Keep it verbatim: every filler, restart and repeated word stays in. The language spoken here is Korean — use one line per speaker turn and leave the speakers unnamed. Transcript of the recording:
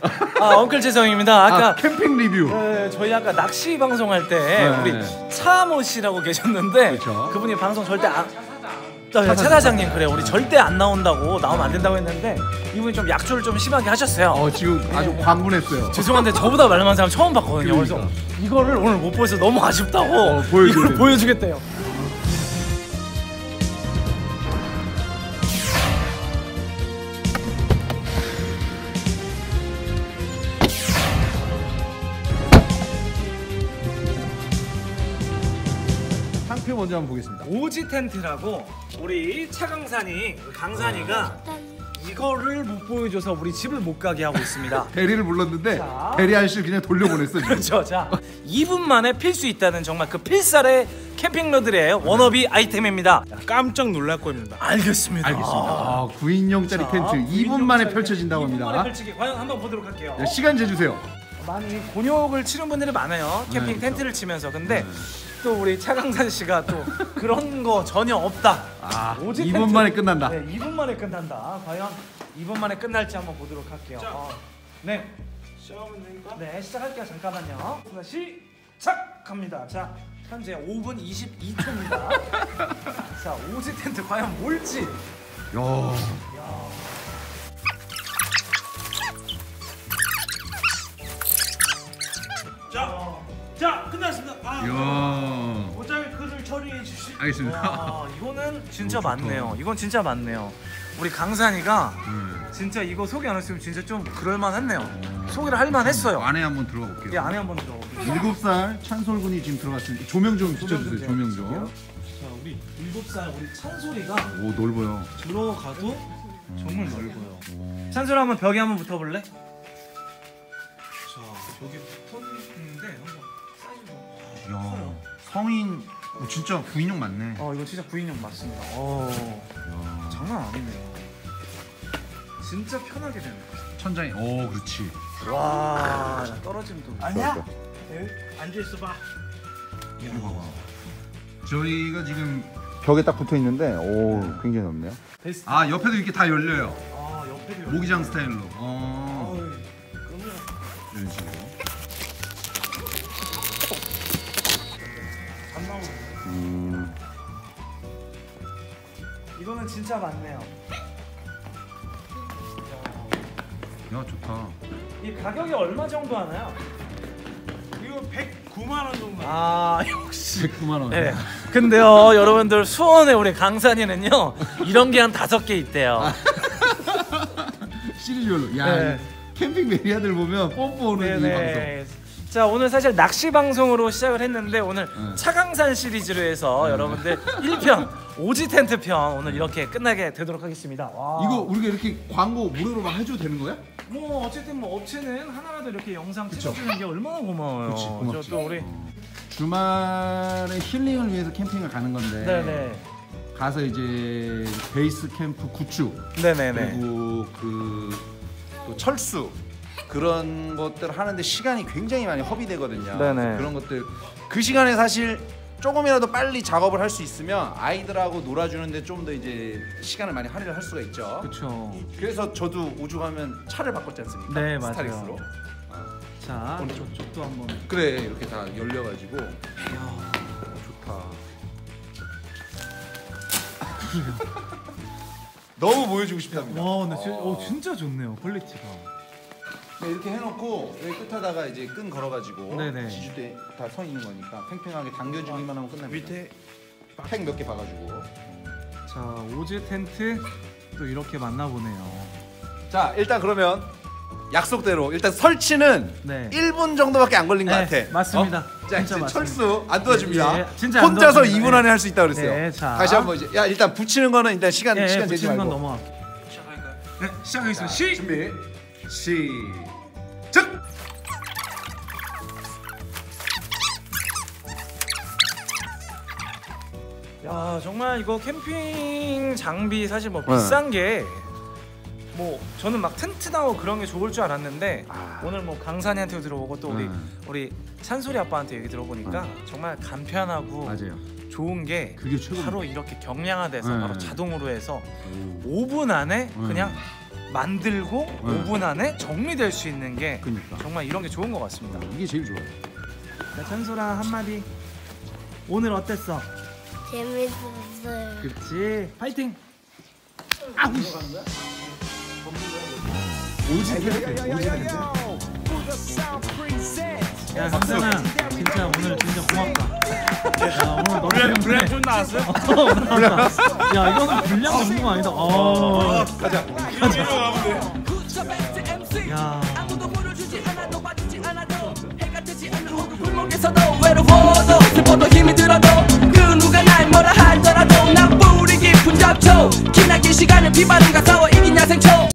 아 엉클 재성입니다. 아까
아, 캠핑 리뷰.
네, 저희 아까 낚시 방송할 때
네.
우리 차모 씨라고 계셨는데
그쵸.
그분이 방송 절대 안 차 사장님 그래 우리 절대 안 나온다고 나오면 안 된다고 했는데 이분이 좀 약조를 좀 심하게 하셨어요.
어 지금 아주
네.
광분했어요.
죄송한데 저보다 말 많은 사람 처음 봤거든요.
그러니까.
그래서 이거를 오늘 못 보여서 너무 아쉽다고
어, 보여주세요.
이걸 보여주겠대요.
상표 먼저 한번 보겠습니다.
오지 텐트라고 우리 차강산이 강산이가 이거를 못 보여줘서 우리 집을 못 가게 하고 있습니다.
대리를 불렀는데
자.
대리 아저씨 그냥 돌려보냈어.
그렇죠. 자, 이 분 만에 필 수 있다는 정말 그 필살의 캠핑러들의 워너비 아이템입니다.
깜짝 놀랄 겁니다.
알겠습니다.
알겠습니다. 아, 구 인용짜리
자,
텐트 이 분
구인용짜리
만에
텐트
펼쳐진다고
이 분
합니다.
만에 펼치기 과연 한번 보도록 할게요.
네, 시간 재주세요.
많이 곤욕을 치른 분들이 많아요. 캠핑
네, 그렇죠.
텐트를 치면서. 근데 또 우리 차강산 씨가 또 그런 거 전혀 없다.
아,
오지
이 분
텐트.
만에 끝난다.
네, 이 분 만에 끝난다. 과연 이 분 만에 끝날지 한번 보도록 할게요. 어. 네.
시작하면 되니까.
네, 시작할게요. 잠깐만요. 자, 시작합니다. 자, 현재 오 분 이십이 초입니다. 자, 오지 텐트 과연 뭘지.
야.
자, 자 끝났습니다. 아,
야.
모자에 글을 처리해 주시.
알겠습니다.
와, 이거는 진짜
오, 좋다.
많네요. 이건 진짜 많네요. 우리 강산이가
네.
진짜 이거 소개 안 했으면 진짜 좀 그럴만했네요. 소개를 할 만했어요.
안에 한번 들어가 볼게요.
이 안에 한번 들어볼게요.
일곱 살 찬솔군이 지금 들어갔습니다. 조명 좀 비춰주세요. 조명 좀.
자, 우리 일곱 살 우리 찬솔이가
오 넓어요.
들어가도 정말 넓어요.
오.
찬솔 한번 벽에 한번 붙어볼래? 자, 저기 붙었는데 한번 사이즈가
야
커요.
성인 오, 진짜 구 인용 맞네.
어, 이거 진짜 구인용 맞습니다. 어,
야.
장난 아니네요. 진짜 편하게 되네.
천장이 오 그렇지.
와, 떨어짐도.
아니야? 네, 앉아 있어 봐.
이거 봐봐. 저희가 지금 벽에 딱 붙어 있는데 오 굉장히 넓네요.
베스트.
아 옆에도 이렇게 다 열려요.
아, 옆에도
모기장 스타일로. 어.
어이, 그럼요.
이런 식으로.
안 나오네.
음.
이거는 진짜 많네요.
야 좋다.
이 가격이 얼마 정도 하나요?
이거 백구만 원 정도.
아, 역시.
백구만 원.
네. 근데요, 여러분들 수원에 우리 강산이는요 이런 게 한 다섯 개 있대요.
시리즈별로. 야
네.
이 캠핑 매니아들 보면 뽐뿌 오는 이 방송.
네네. 자, 오늘 사실 낚시 방송으로 시작을 했는데 오늘
네.
차강산 시리즈로 해서 여러분들 일 편 오지 텐트 편 오늘 이렇게 끝나게 되도록 하겠습니다. 와.
이거 우리가 이렇게 광고 무료로 막 해줘도 되는 거야?
뭐 어쨌든 뭐 업체는 하나라도 이렇게 영상 찍어주는 게 얼마나 고마워요.
그치, 고맙지.
저 또 우리
주말에 힐링을 위해서 캠핑을 가는 건데
네네
가서 이제 베이스 캠프 굿즈
네네네.
그리고 그 또 철수 그런 것들 하는데 시간이 굉장히 많이 허비되거든요.
네네.
그런 것들 그 시간에 사실 조금이라도 빨리 작업을 할 수 있으면 아이들하고 놀아주는데 좀 더 이제 시간을 많이 할애를 할 수가 있죠.
그렇죠.
그래서 저도 우주가면 차를 바꿨지 않습니까?
네, 맞아요.
스타렉스로.
자,
오늘
저쪽도 한번.
그래 이렇게 다 열려가지고
이야.
좋다. 너무 보여주고 싶답니다.
와, 근데 진짜, 어, 진짜 좋네요. 퀄리티가.
네, 이렇게 해놓고 여기 끝에다가 이제 끈 걸어가지고
네네.
지주대 다 서 있는 거니까 팽팽하게 당겨주기만 하면 끝납니다.
밑에
팩 몇 개 박아주고.
자, 오지 텐트 또 이렇게 만나보네요.
자 일단 그러면 약속대로 일단 설치는
네.
일 분 정도밖에 안 걸린 것
네,
같아.
맞습니다.
어? 자
진짜
이제
맞습니다.
철수 안 도와줍니다.
네, 네, 진짜 안
혼자서
도와줍니다.
이 분 안에 할 수 있다 그랬어요.
네, 자.
다시 한번 이제 야 일단 붙이는 거는 일단 시간
예,
시간 재지
붙이는 건
말고.
넘어갈게요.
시작할까요? 네, 시작하겠습니다. 시.
준비 시작.
야, 정말 이거 캠핑 장비 사실 뭐
네.
비싼 게 뭐 저는 막 텐트 나오고 그런 게 좋을 줄 알았는데
아.
오늘 뭐 강산이한테 들어보고 또 우리
네.
우리 찬소리 아빠한테 얘기 들어보니까 정말 간편하고
맞아요.
좋은 게
그게 최고입니다.
바로 이렇게 경량화돼서
네.
바로 자동으로 해서
오.
오 분 안에
네.
그냥 만들고
네.
오 분 안에 정리될 수 있는 게
그러니까.
정말 이런 게 좋은 것 같습니다.
이게 제일 좋아요.
자, 찬솔아 한마디. 오늘 어땠어?
재밌었어요.
그렇지. 파이팅.
야 강산아 진짜 오늘 진짜 고맙다. 야 오늘 너무
브랜
때문에
브랜 좀 나왔어요?
어, 나왔다. 야 이거는 불량 정도가 아니다. 어.
가자.
이리로 가면 돼.
야.
골목에서도 외로워도 슬퍼도 힘이 들어도 그 누가 날 뭐라 하더라도 난 뿌리 깊은 잡초 기나긴 시간을 비바람과 싸워 이긴 야생초